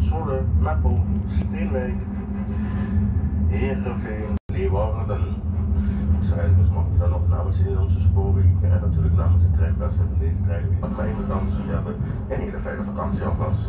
Zwolle, Meppel, Steenwijk, Heerenveen, Leeuwarden. Als reizigers mag je dan nog namens de Nederlandse spoorwegen en natuurlijk namens de treinpersen van deze treinen weer een fijne vakantie hebben. Een hele fijne vakantie alvast.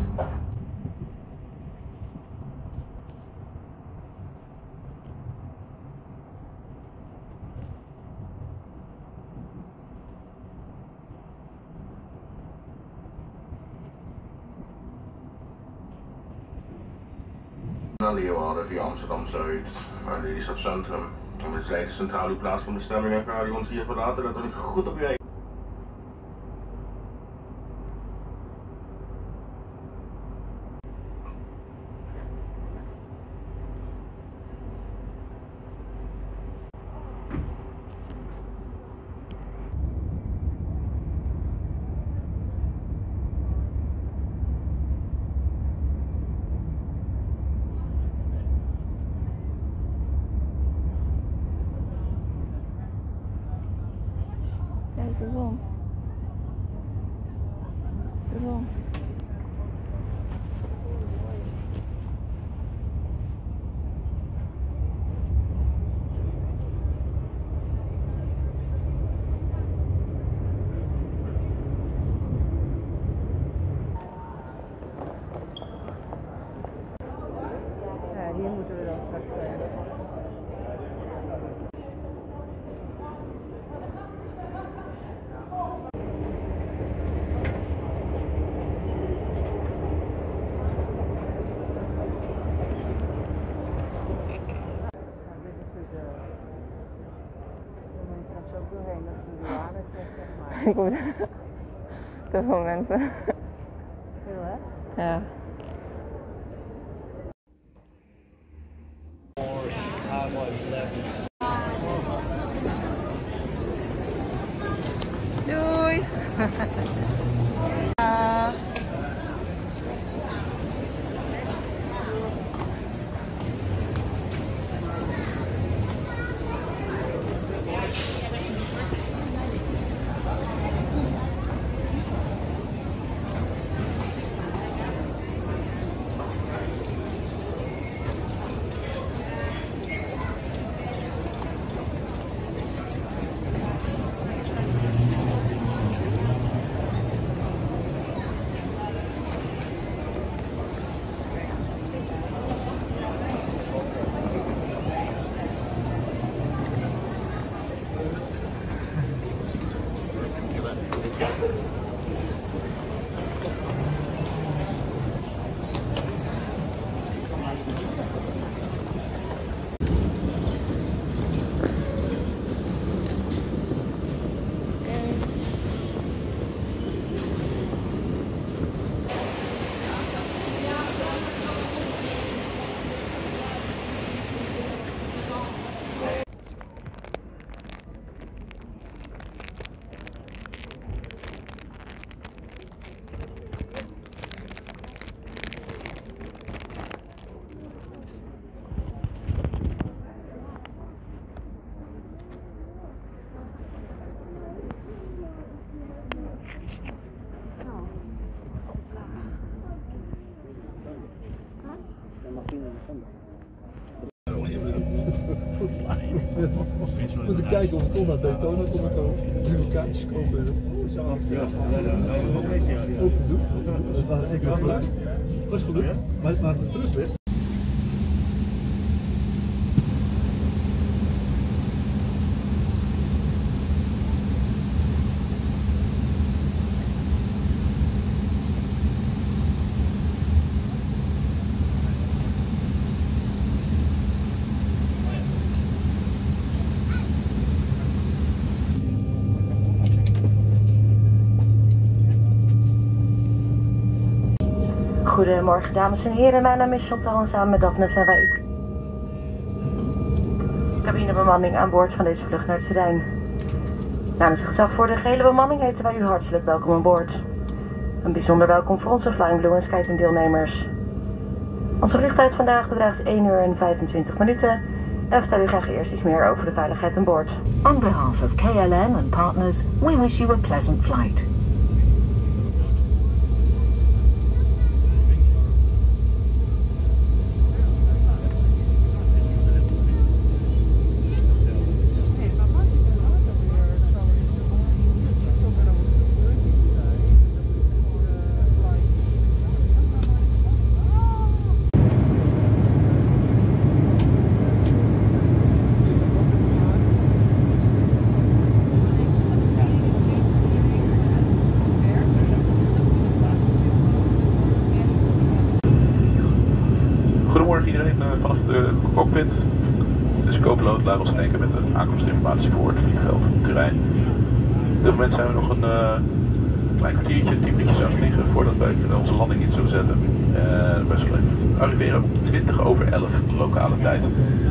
Naar Leeuwarden via Amsterdam-Zuid naar Lelystad Centrum. Om de zijde centraal uw plaats van bestemming en ga je ons hier verlaten, let er goed op jij. Kijk, de zon. De zon. Ja, hier moeten we dan straks zijn. Ik moet te veel mensen. Veel hè? Ja. Doei! We moeten kijken of we toch naar Daytona komen komen. Nu kaartjes kopen. Open doen. Dat was echt wel leuk. Was gelukt. Maar de terugweg. Goedemorgen dames en heren, mijn naam is Chantal en samen met Daphne zijn wij cabinebemanning aan boord van deze vlucht naar het Rijn. Namens het gezag voor de gehele bemanning heten wij u hartelijk welkom aan boord. Een bijzonder welkom voor onze Flying Blue en Skyteam deelnemers. Onze vliegtijd vandaag bedraagt 1 uur en 25 minuten en we vertellen u graag eerst iets meer over de veiligheid aan boord. On behalf of KLM and partners, we wish you a pleasant flight. vanaf de cockpit. Dus co-piloot laat ons denken met de aankomstinformatie voor het vliegveld Turijn. Op dit moment zijn we nog een klein kwartiertje, 10 minuutjes aan het vliegen voordat wij onze landing in zullen zetten. Wij zullen arriveren om 11:20 lokale tijd.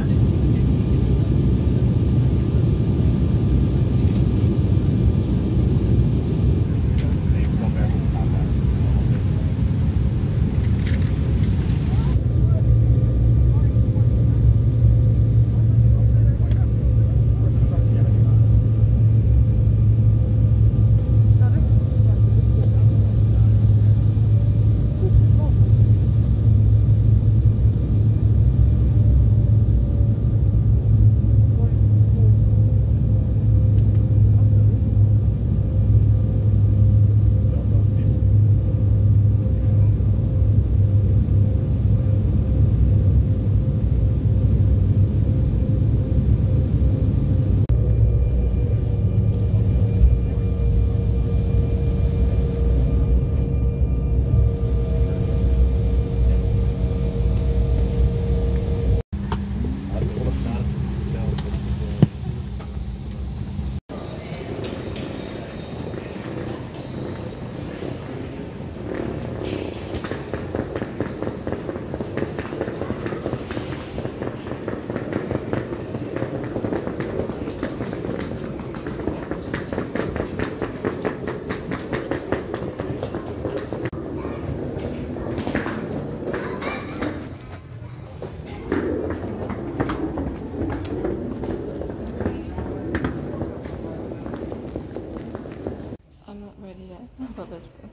Let's go.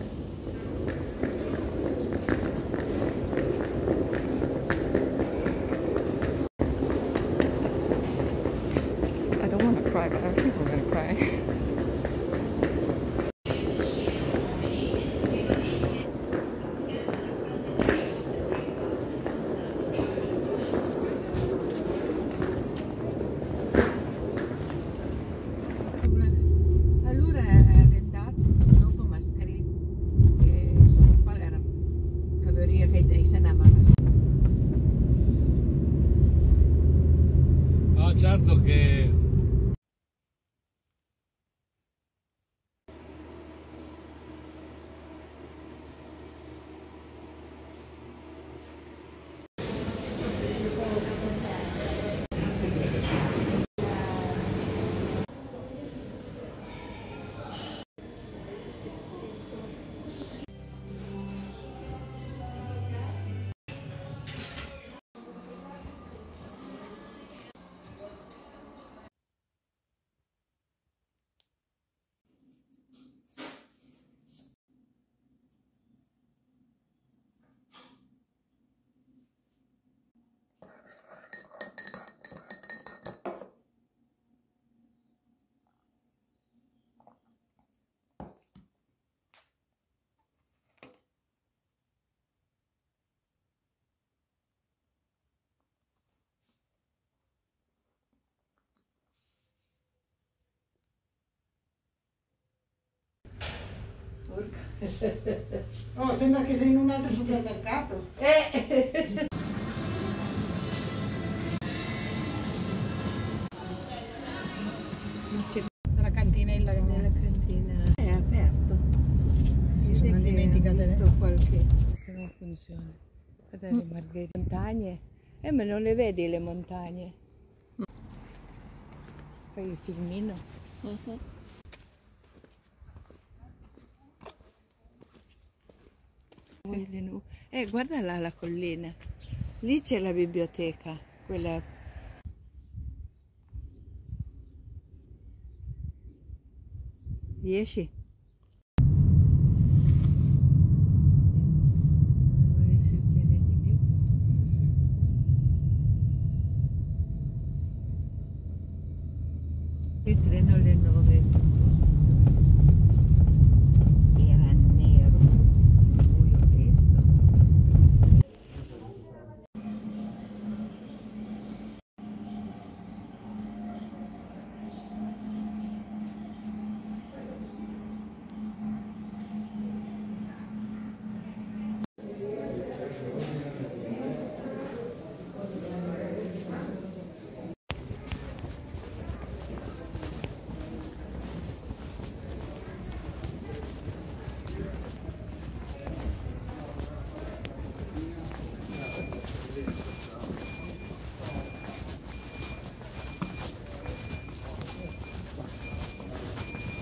I don't want to cry, but I think we're going to cry. Certo che Oh, sembra che sei in un altro supermercato. La cantinella nella cantina è aperto. Si sono dimenticate visto qualche che non funziona. Guarda le margherite. Montagne. Ma non le vedi le montagne? Fai il filmino. Guarda là la collina, lì c'è la biblioteca, quella. Riesci? Vuole essercene di più? Il treno alle 9. Era nero.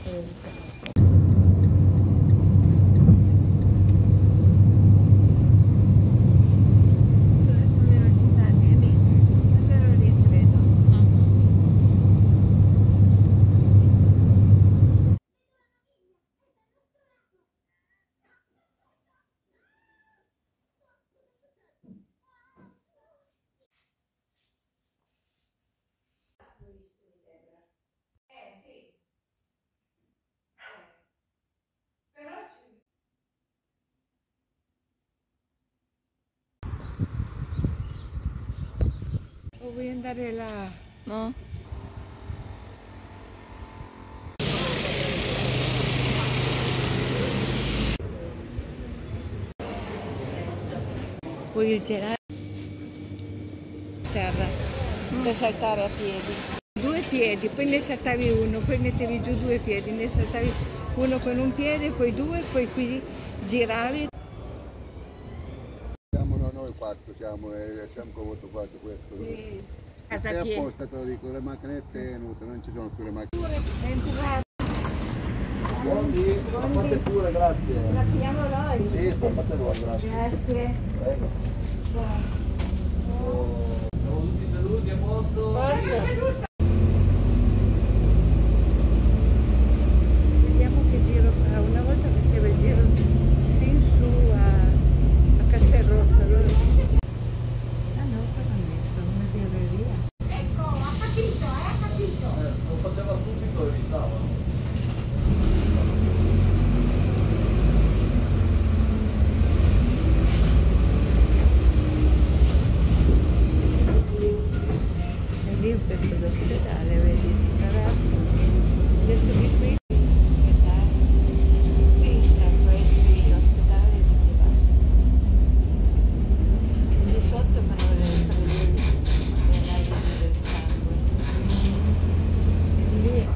O vuoi andare là? No? Vuoi il gelato? Terra, per saltare a piedi. 2 piedi, poi ne saltavi uno, poi mettevi giù 2 piedi, ne saltavi uno con un piede, poi 2, poi qui giravi. Siamo noi 4, siamo come 4 questo. Sì. E apposta te lo dico, le macchinette venute, non ci sono più le macchine. Buoni, fate pure, grazie. La chiamo noi. Sì, fate voi, grazie. Grazie. Prego. Siamo tutti seduti a posto? Vediamo che giro fa. Una volta faceva il giro fin su a Castelrosso. Allora... Ah no, cosa ha messo? Una birreria. Ecco, ha capito. Lo faceva subito, evitava. Lì un pezzo d'ospedale, vedi, ragazzi. Adesso di qui sta qui l'ospedale di Chivasso. Lì sotto fanno le analisi del sangue. E lì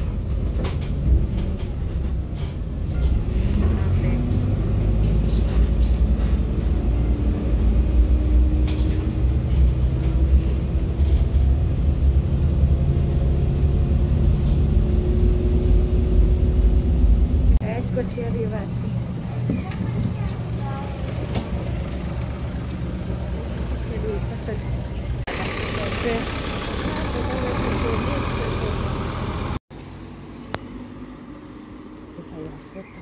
eccoci arrivati. C'è lui, passa lì. Ti fai la foto?